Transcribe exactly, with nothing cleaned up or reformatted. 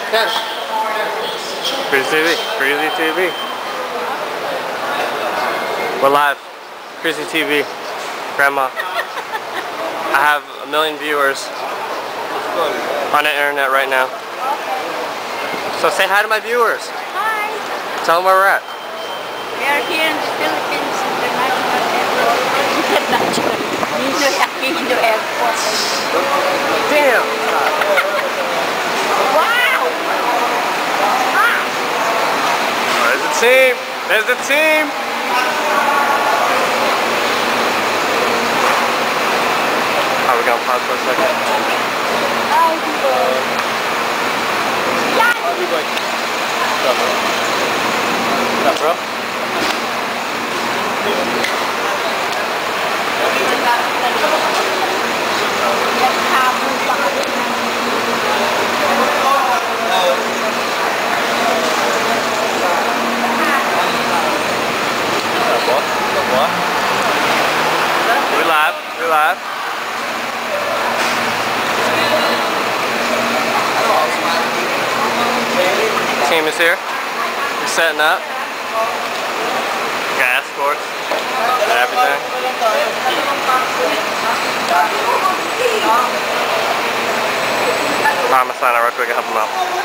Yes. Chreezy T V. Chreezy T V. We're live. Chreezy T V. Grandma. I have a million viewers on the internet right now. So say hi to my viewers. Hi. Tell them where we're at. We are here in the Philippines International Airport. International. Ninoy Aquino Airport. Damn! Wow! Ah. There's the team! There's the team! Are we gonna pause for a second? Hi, people. Yeah. I'll be like, what's up, bro? What's up, bro? What? We live. We live. Team is here. We're setting up. Got escorts and everything. I'm gonna sign out real quick and help them out.